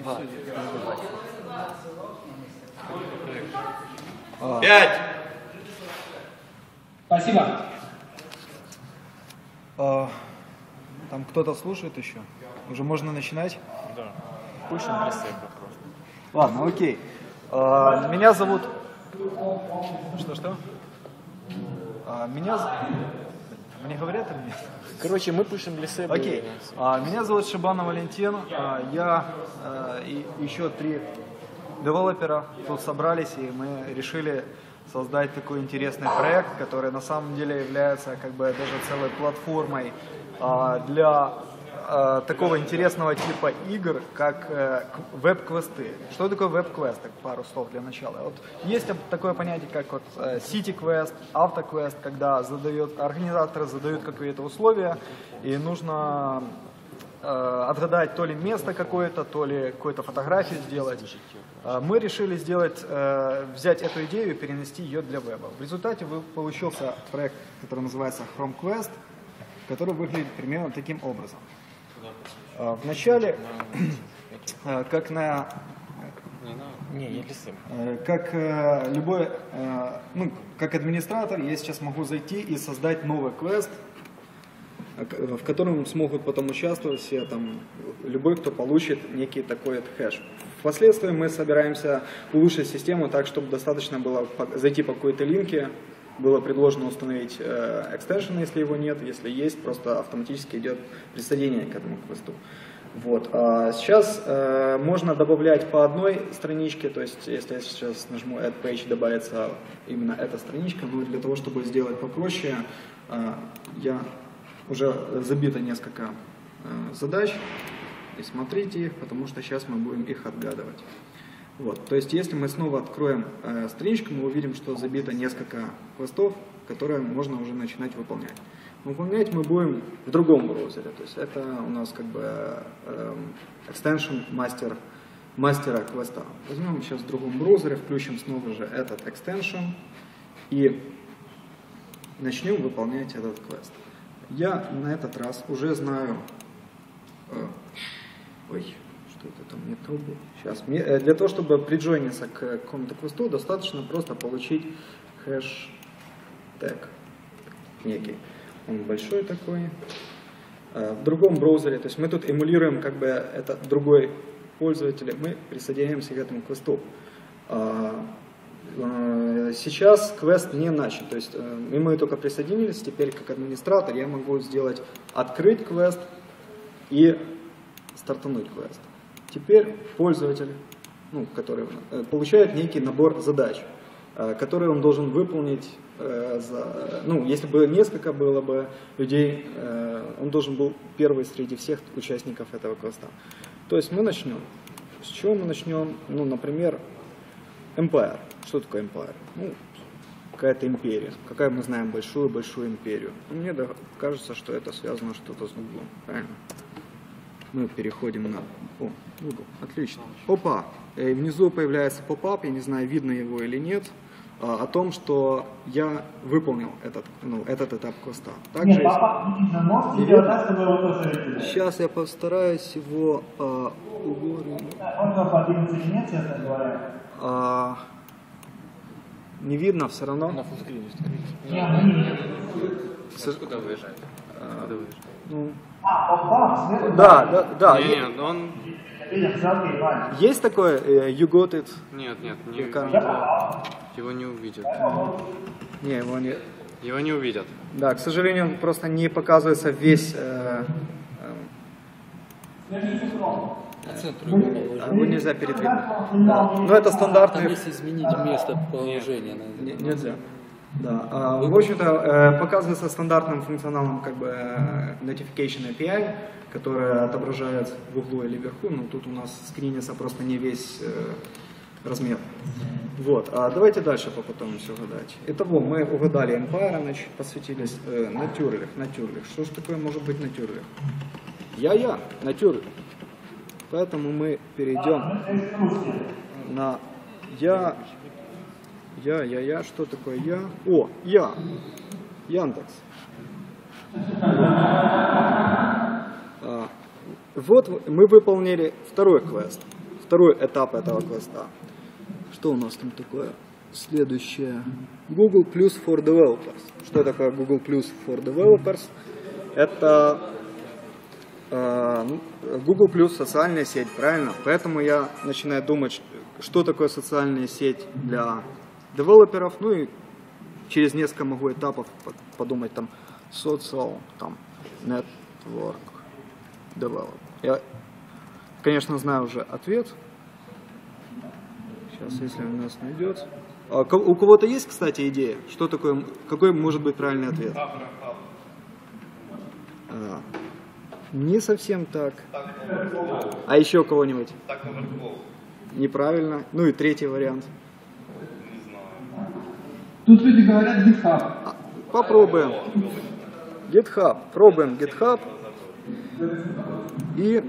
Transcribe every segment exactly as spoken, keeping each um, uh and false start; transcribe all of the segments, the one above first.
Два. Пять. Спасибо. А, там кто-то слушает еще? Уже можно начинать? Да. Пушим для себя просто. Ладно, окей. А, меня зовут... Что-что? А, меня... Мне говорят или нет? Короче, мы пишем для себя. Окей. А, меня зовут Шибанов Валентин. А, я а, и еще три девелопера тут собрались, и мы решили создать такой интересный проект, который на самом деле является как бы даже целой платформой а, для а, такого интересного типа игр, как а, веб-квесты. Что такое веб-квест? Так, пару слов для начала. Вот есть такое понятие, как вот City Quest, Auto Quest, когда задает, организаторы задают какие-то условия, и нужно э, отгадать то ли место какое-то, то ли какую-то фотографию сделать. Э, мы решили сделать, э, взять эту идею и перенести ее для веба. В результате получился проект, который называется Chrome Quest, который выглядит примерно таким образом. Э, вначале, э, как на... Не, я для себя. Как э, любой, э, ну, как администратор, я сейчас могу зайти и создать новый квест, в котором смогут потом участвовать все, там, любой, кто получит некий такой вот хэш. Впоследствии мы собираемся улучшить систему так, чтобы достаточно было зайти по какой-то линке, было предложено установить э, экстеншн, если его нет, если есть, просто автоматически идет присоединение к этому квесту. Вот. А сейчас э, можно добавлять по одной страничке, то есть если я сейчас нажму Add Page, добавится именно эта страничка, но для того, чтобы сделать попроще, э, я уже забито несколько э, задач, и смотрите их, потому что сейчас мы будем их отгадывать. Вот. То есть если мы снова откроем э, страничку, мы увидим, что забито несколько квестов, которые можно уже начинать выполнять. Выполнять мы будем в другом браузере, то есть это у нас как бы э, extension мастер, мастера квеста. Возьмем сейчас в другом браузере, включим снова же этот extension и начнем выполнять этот квест. Я на этот раз уже знаю, э, ой, что это там не то было. Сейчас, мне, э, для того, чтобы приджойниться к какому-то квесту, достаточно просто получить хэш-тег некий. Он большой такой. В другом браузере, то есть мы тут эмулируем как бы это другой пользователь, мы присоединяемся к этому квесту. Сейчас квест не начат, то есть мы только присоединились, теперь как администратор я могу сделать открыть квест и стартануть квест. Теперь пользователь, ну, который получает некий набор задач, которые он должен выполнить. За, ну, если бы несколько было бы людей, он должен был первый среди всех участников этого квеста. То есть мы начнем. С чего мы начнем? Ну, например, Empire. Что такое Empire? Ну, какая-то империя. Какая мы знаем большую-большую империю. Мне кажется, что это связано что-то с Google. Правильно? Мы переходим на... О, Google. Отлично. Опа! И внизу появляется поп-ап, я не знаю, видно его или нет, о том, что я выполнил этот, ну, этот этап квеста. Также Нет, папа, не видно, можете сделать так, чтобы его тоже видели. Сейчас я постараюсь его а, угорю. Он вам подвинется или нет, честно говоря? А, не видно все равно. На фуллскрине скажите. Нет, Куда выезжать? А, ну, а, попал, сверху? да, да, да. Не, Е- нет, он... Видим, жалкий, Ваня. Есть такое э, you got it? Нет, нет, не, Яка? не- его не увидят. Не, его не. Его не увидят. Да, к сожалению, он просто не показывается весь. Э, По центру его положить. его нельзя передвинуть. Да. Но это стандартный. Там есть изменить место положения. Не- Нельзя. Да. А, в общем-то, э, показывается стандартным функционалом как бы э, Notification эй пи ай, которая отображает в углу или вверху, но тут у нас скринится просто не весь э, размер. Вот. А давайте дальше попытаемся угадать. Итого, мы угадали Empire, значит, посвятились э, Натюрлих. Натюрлих. Что же такое может быть Натюрлих? Я-я, Натюрлих. Поэтому мы перейдем на я... Я, я, я, что такое я? О, я. Яндекс. А, вот мы выполнили второй квест. второй этап этого квеста. Что у нас там такое? Следующее. Google Plus for Developers. Что такое Google Plus for Developers? Это э, Google Plus социальная сеть, правильно? Поэтому я начинаю думать, что такое социальная сеть для девелоперов. Ну и через несколько могу этапов подумать там social, там network develop. Я, конечно, знаю уже ответ. Сейчас, если у нас найдет. А у кого-то есть, кстати, идея, что такое, какой может быть правильный ответ? А, не совсем так. А еще у кого-нибудь? Неправильно. Ну и третий вариант. Тут люди говорят GitHub. Попробуем. GitHub. Пробуем GitHub. И...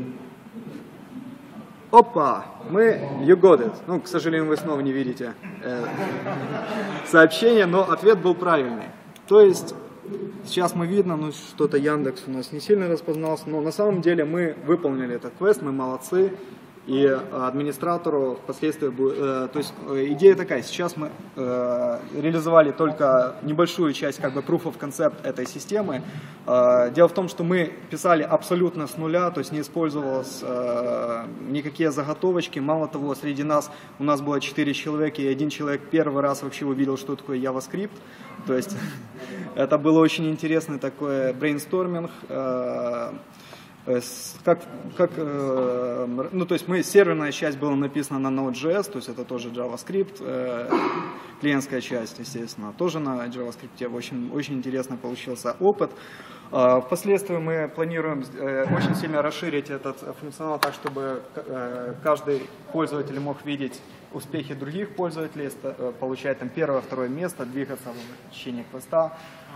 Опа! Мы you got it. Ну, к сожалению, вы снова не видите э, сообщение, но ответ был правильный. То есть, сейчас мы видно, ну, что-то Яндекс у нас не сильно распознался, но на самом деле мы выполнили этот квест, мы молодцы. И администратору впоследствии будет... Э, то есть идея такая, сейчас мы э, реализовали только небольшую часть как бы proof of concept этой системы. Э, дело в том, что мы писали абсолютно с нуля, то есть не использовалось э, никакие заготовочки. Мало того, среди нас, у нас было четыре человека, и один человек первый раз вообще увидел, что такое JavaScript. То есть это было очень интересный такой брейнсторминг. Э, Как, как, э, ну, то есть мы, серверная часть была написана на Node.js, то есть это тоже JavaScript, э, клиентская часть, естественно, тоже на JavaScript. Очень, очень интересно получился опыт. Э, впоследствии мы планируем э, очень сильно расширить этот функционал так, чтобы э, каждый пользователь мог видеть успехи других пользователей, э, получать там первое, второе место, двигаться в течение квеста.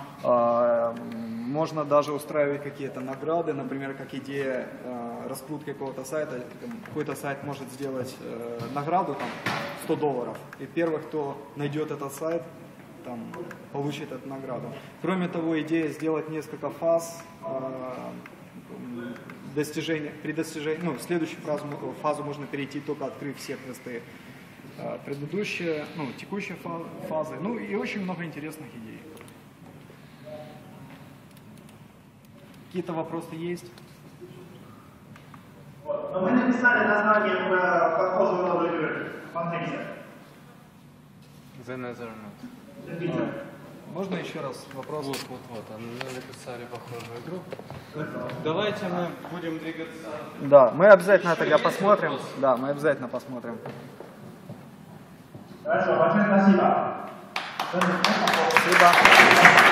Можно даже устраивать какие-то награды, например, как идея э, раскрутки какого-то сайта. Какой-то сайт может сделать э, награду там, сто долларов, и первый, кто найдет этот сайт, там, получит эту награду. Кроме того, идея сделать несколько фаз э, достижения, при достижении, ну, в следующую фазу, фазу можно перейти, только открыв все квесты э, предыдущие, ну, текущие фазы, ну и очень много интересных идей. Какие-то вопросы есть? Вот. Но мы написали название про похожую новую игру. Смотрите. The Netherlands. Можно еще раз вопрос? Вот, вот, вот. Мы написали похожую игру. Давайте мы будем двигаться. Да, мы обязательно это посмотрим. Да, мы обязательно посмотрим. Хорошо, большое спасибо. Спасибо.